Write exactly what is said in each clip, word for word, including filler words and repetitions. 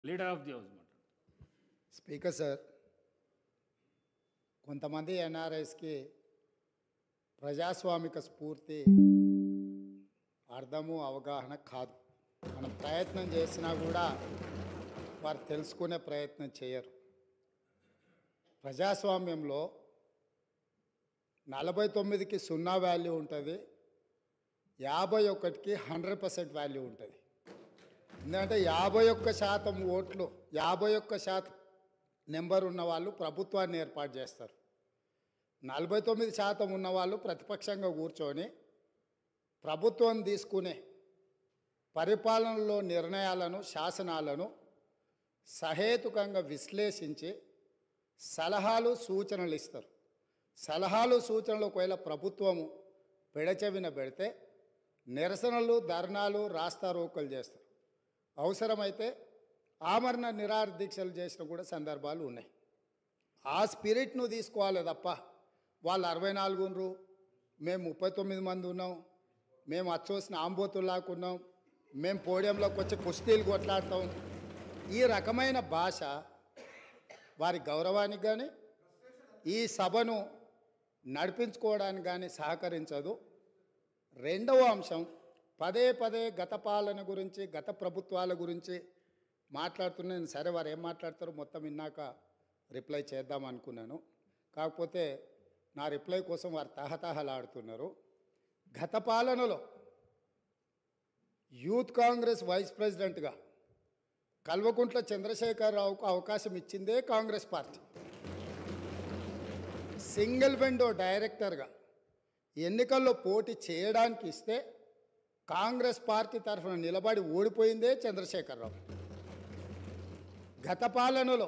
Leader of the house మాట్లాడు. Speaker sir, కొంతమంది ఎన్ఆర్ఐస్కి ప్రజాస్వామిక స్ఫూర్తి అర్థము అవగాహన కాదు. మనం ప్రయత్నం చేసినా కూడా వారు తెలుసుకునే ప్రయత్నం చేయరు. ప్రజాస్వామ్యంలో నలభై తొమ్మిదికి సున్నా వాల్యూ ఉంటుంది, యాభై ఒకటికి హండ్రెడ్ పర్సెంట్ వాల్యూ ఉంటుంది. ఎందుకంటే యాభై ఒక్క శాతం ఓట్లు, యాభై ఒక్క శాతం నెంబర్ ఉన్న వాళ్ళు ప్రభుత్వాన్ని ఏర్పాటు చేస్తారు. నలభై తొమ్మిది శాతం ఉన్నవాళ్ళు ప్రతిపక్షంగా కూర్చొని ప్రభుత్వం తీసుకునే పరిపాలనలో నిర్ణయాలను, శాసనాలను సహేతుకంగా విశ్లేషించి సలహాలు సూచనలు ఇస్తారు. సలహాలు సూచనలు ఒకవేళ ప్రభుత్వము పెడచెవిన పెడితే నిరసనలు, ధర్నాలు, రాస్తారోకలు చేస్తారు. అవసరమైతే ఆమరణ నిరాహార దీక్షలు చేసిన కూడా సందర్భాలు ఉన్నాయి. ఆ స్పిరిట్ను తీసుకోవాలి తప్ప వాళ్ళు అరవై నాలుగు ఉన్నారు, మేము ముప్పై తొమ్మిది మంది ఉన్నాం, మేము అచ్చోసిన ఆంబోతుల్లాకున్నాం, మేము పోడియంలోకి వచ్చి కుస్తీలు కొట్లాడతాం, ఈ రకమైన భాష వారి గౌరవానికి కానీ ఈ సభను నడిపించుకోవడానికి కానీ సహకరించదు. రెండవ అంశం, పదే పదే గత పాలన గురించి, గత ప్రభుత్వాల గురించి మాట్లాడుతున్నాను. సరే, వారు ఏం మాట్లాడతారో మొత్తం విన్నాక రిప్లై చేద్దాం అనుకున్నాను. కాకపోతే నా రిప్లై కోసం వారు తహతహలాడుతున్నారు. గత పాలనలో యూత్ కాంగ్రెస్ వైస్ ప్రెసిడెంట్గా కల్వకుంట్ల చంద్రశేఖరరావుకు అవకాశం ఇచ్చిందే కాంగ్రెస్ పార్టీ. సింగిల్ విండో డైరెక్టర్గా ఎన్నికల్లో పోటీ చేయడానికి ఇస్తే కాంగ్రెస్ పార్టీ తరఫున నిలబడి ఓడిపోయిందే చంద్రశేఖరరావు. గత పాలనలో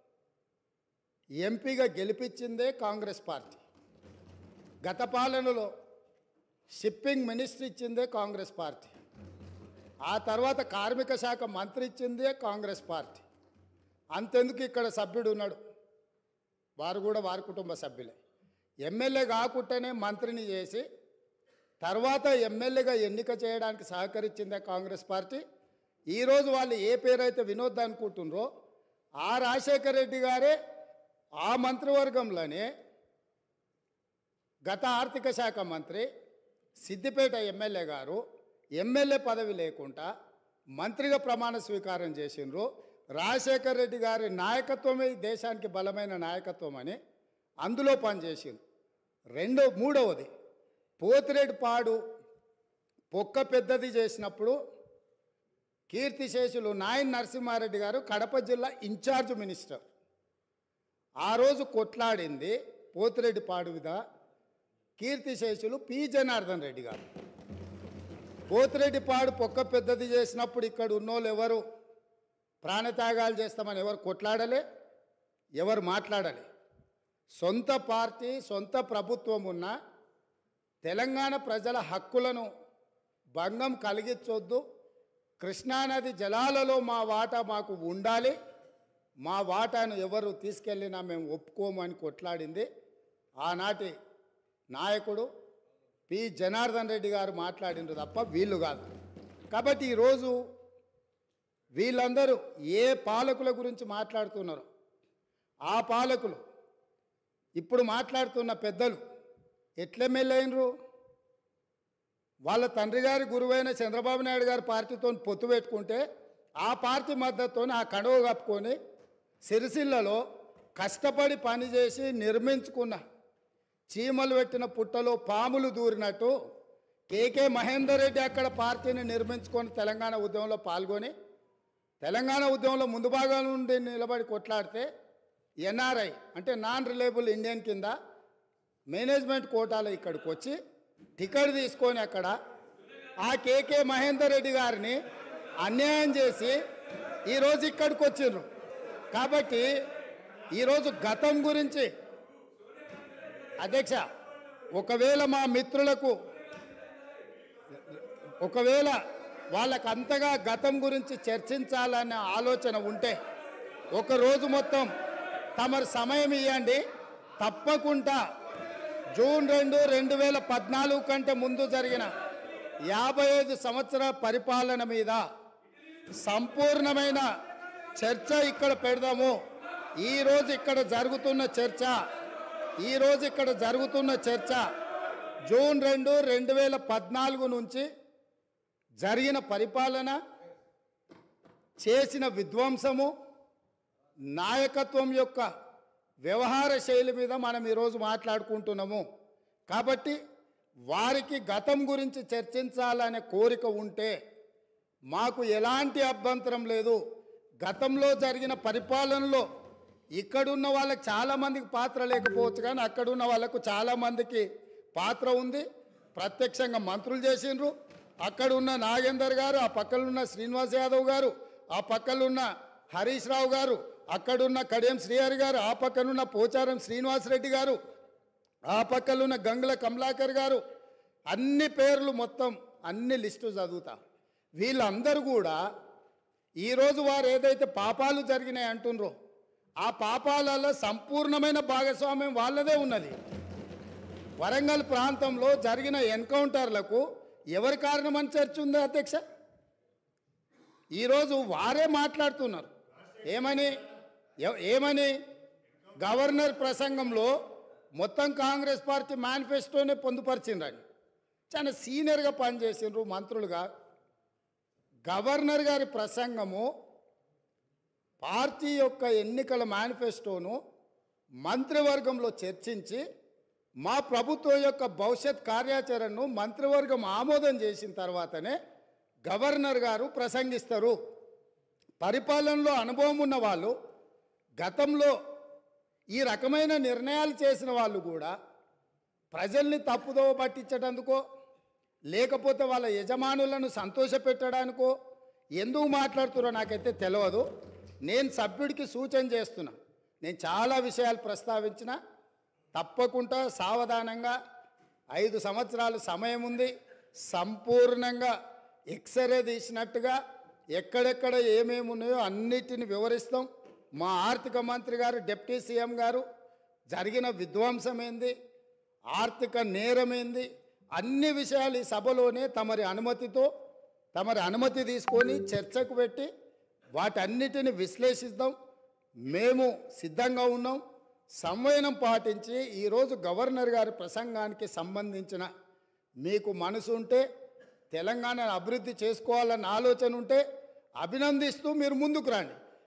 ఎంపీగా గెలిపించిందే కాంగ్రెస్ పార్టీ. గత పాలనలో షిప్పింగ్ మినిస్టర్ ఇచ్చిందే కాంగ్రెస్ పార్టీ. ఆ తర్వాత కార్మిక శాఖ మంత్రి ఇచ్చిందే కాంగ్రెస్ పార్టీ. అంతెందుకు ఇక్కడ సభ్యుడు ఉన్నాడు, వారు కూడా వారి కుటుంబ సభ్యులే. ఎమ్మెల్యే కాకుండానే మంత్రిని చేసి తర్వాత ఎమ్మెల్యేగా ఎన్నిక చేయడానికి సహకరించిందే కాంగ్రెస్ పార్టీ. ఈరోజు వాళ్ళు ఏ పేరైతే వినోద్ అనుకుంటున్నారో ఆ రాజశేఖర రెడ్డి గారే ఆ మంత్రివర్గంలోనే గత ఆర్థిక శాఖ మంత్రి, సిద్దిపేట ఎమ్మెల్యే గారు ఎమ్మెల్యే పదవి లేకుండా మంత్రిగా ప్రమాణ స్వీకారం చేసిండ్రు. రాజశేఖర రెడ్డి గారి నాయకత్వమే దేశానికి బలమైన నాయకత్వం అని అందులో పనిచేసిండ్రు. రెండో మూడవది, పోతిరెడ్డిపాడు పొక్క పెద్దది చేసినప్పుడు కీర్తిశేషులు నాయన్ నరసింహారెడ్డి గారు కడప జిల్లా ఇన్ఛార్జ్ మినిస్టర్. ఆ రోజు కొట్లాడింది పోతిరెడ్డిపాడు మీద కీర్తిశేషులు పి జనార్దన్ రెడ్డి గారు. పోతిరెడ్డిపాడు పొక్క పెద్దది చేసినప్పుడు ఇక్కడ ఉన్నోళ్ళు ఎవరు ప్రాణత్యాగాలు చేస్తామని ఎవరు కొట్లాడలే, ఎవరు మాట్లాడలే. సొంత పార్టీ, సొంత ప్రభుత్వం ఉన్న తెలంగాణ ప్రజల హక్కులను భంగం కలిగించొద్దు, కృష్ణానది జలాలలో మా వాటా మాకు ఉండాలి, మా వాటాను ఎవరు తీసుకెళ్ళినా మేము ఒప్పుకోమని కొట్లాడింది ఆనాటి నాయకుడు పి జనార్దన్ రెడ్డి గారు మాట్లాడినారు తప్ప వీళ్ళు కాదు. కాబట్టి ఈరోజు వీళ్ళందరూ ఏ పాలకుల గురించి మాట్లాడుతున్నారు, ఆ పాలకులు ఇప్పుడు మాట్లాడుతున్న పెద్దలు ఎట్లెమ్మెల్యేనరు? వాళ్ళ తండ్రి గారి గురువైన చంద్రబాబు నాయుడు గారి పార్టీతో పొత్తు పెట్టుకుంటే ఆ పార్టీ మద్దతుతో ఆ కండువ కప్పుకొని సిరిసిల్లలో కష్టపడి పనిచేసి నిర్మించుకున్న చీమలు పెట్టిన పుట్టలో పాములు దూరినట్టు కేకే మహేందర్ రెడ్డి అక్కడ పార్టీని నిర్మించుకొని తెలంగాణ ఉద్యమంలో పాల్గొని తెలంగాణ ఉద్యమంలో ముందు భాగం నుండి నిలబడి కొట్లాడితే ఎన్ఆర్ఐ అంటే నాన్ రిలయబుల్ ఇండియన్ కింద మేనేజ్మెంట్ కోటాలో ఇక్కడికి వచ్చి టికెట్ తీసుకొని అక్కడ ఆ కేకే మహేందర్ రెడ్డి గారిని అన్యాయం చేసి ఈరోజు ఇక్కడికి వచ్చిండ్రు. కాబట్టి ఈరోజు గతం గురించి అధ్యక్ష, ఒకవేళ మా మిత్రులకు ఒకవేళ వాళ్ళకు అంతగా గతం గురించి చర్చించాలనే ఆలోచన ఉంటే ఒకరోజు మొత్తం తమరు సమయం ఇవ్వండి. తప్పకుండా జూన్ రెండు రెండు వేల పద్నాలుగు కంటే ముందు జరిగిన యాభై ఐదు సంవత్సరాల పరిపాలన మీద సంపూర్ణమైన చర్చ ఇక్కడ పెడదాము. ఈరోజు ఇక్కడ జరుగుతున్న చర్చ ఈరోజు ఇక్కడ జరుగుతున్న చర్చ జూన్ రెండు రెండు వేల పద్నాలుగు నుంచి జరిగిన పరిపాలన, చేసిన విధ్వంసము, నాయకత్వం యొక్క వ్యవహార శైలి మీద మనం ఈరోజు మాట్లాడుకుంటున్నాము. కాబట్టి వారికి గతం గురించి చర్చించాలనే కోరిక ఉంటే మాకు ఎలాంటి అభ్యంతరం లేదు. గతంలో జరిగిన పరిపాలనలో ఇక్కడున్న వాళ్ళకి చాలామందికి పాత్ర లేకపోవచ్చు, కానీ అక్కడున్న వాళ్ళకు చాలామందికి పాత్ర ఉంది. ప్రత్యక్షంగా మంత్రులు చేసిండ్రు. అక్కడున్న నాగేందర్ గారు, ఆ పక్కనున్న శ్రీనివాస్ యాదవ్ గారు, ఆ పక్కనున్న హరీష్ రావు గారు, అక్కడున్న కడియం శ్రీహరి గారు, ఆ పక్కనున్న పోచారం శ్రీనివాసరెడ్డి గారు, ఆ పక్కనున్న గంగుల కమలాకర్ గారు, అన్ని పేర్లు మొత్తం అన్ని లిస్టు చదువుతా. వీళ్ళందరూ కూడా ఈరోజు వారు ఏదైతే పాపాలు జరిగినాయి అంటుండ్రో ఆ పాపాలలో సంపూర్ణమైన భాగస్వామ్యం వాళ్ళదే ఉన్నది. వరంగల్ ప్రాంతంలో జరిగిన ఎన్కౌంటర్లకు ఎవరి కారణమని చర్చ ఉంది అధ్యక్ష? ఈరోజు వారే మాట్లాడుతున్నారు. ఏమని ఏమని గవర్నర్ ప్రసంగంలో మొత్తం కాంగ్రెస్ పార్టీ మేనిఫెస్టోనే పొందుపరిచిండ్రని. చాలా సీనియర్గా పనిచేసిండ్రు మంత్రులుగా. గవర్నర్ గారి ప్రసంగము పార్టీ యొక్క ఎన్నికల మేనిఫెస్టోను మంత్రివర్గంలో చర్చించి మా ప్రభుత్వం యొక్క భవిష్యత్ కార్యాచరణను మంత్రివర్గం ఆమోదం చేసిన తర్వాతనే గవర్నర్ గారు ప్రసంగిస్తారు. పరిపాలనలో అనుభవం ఉన్న వాళ్ళు, గతంలో ఈ రకమైన నిర్ణయాలు చేసిన వాళ్ళు కూడా ప్రజల్ని తప్పుదోవ పట్టించడానికో లేకపోతే వాళ్ళ యజమానులను సంతోషపెట్టడానికో ఎందుకు మాట్లాడుతున్నారో నాకైతే తెలియదు. నేను సభ్యుడికి సూచన చేస్తున్నా. నేను చాలా విషయాలు ప్రస్తావించిన, తప్పకుండా సావధానంగా ఐదు సంవత్సరాలు సమయం ఉంది. సంపూర్ణంగా ఎక్స్రే తీసినట్టుగా ఎక్కడెక్కడ ఏమేమి ఉన్నాయో అన్నిటిని వివరిస్తాం. మా ఆర్థిక మంత్రి గారు, డిప్యూటీ సీఎం గారు జరిగిన విధ్వంసం ఏంది, ఆర్థిక నేరమేంది, అన్ని విషయాలు ఈ సభలోనే తమరి అనుమతితో తమరి అనుమతి తీసుకొని చర్చకు పెట్టి వాటన్నిటిని విశ్లేషిద్దాం. మేము సిద్ధంగా ఉన్నాం. సంవయనం పాటించి ఈరోజు గవర్నర్ గారి ప్రసంగానికి సంబంధించిన మీకు మనసు ఉంటే, తెలంగాణను అభివృద్ధి చేసుకోవాలన్న ఆలోచన ఉంటే అభినందిస్తూ మీరు ముందుకు రండి.